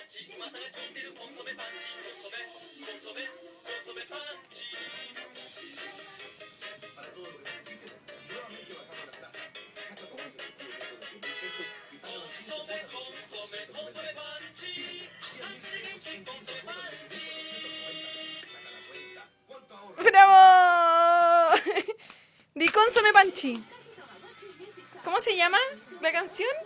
¡Bravo! Di Consome Panchi. ¿Cómo se llama la canción?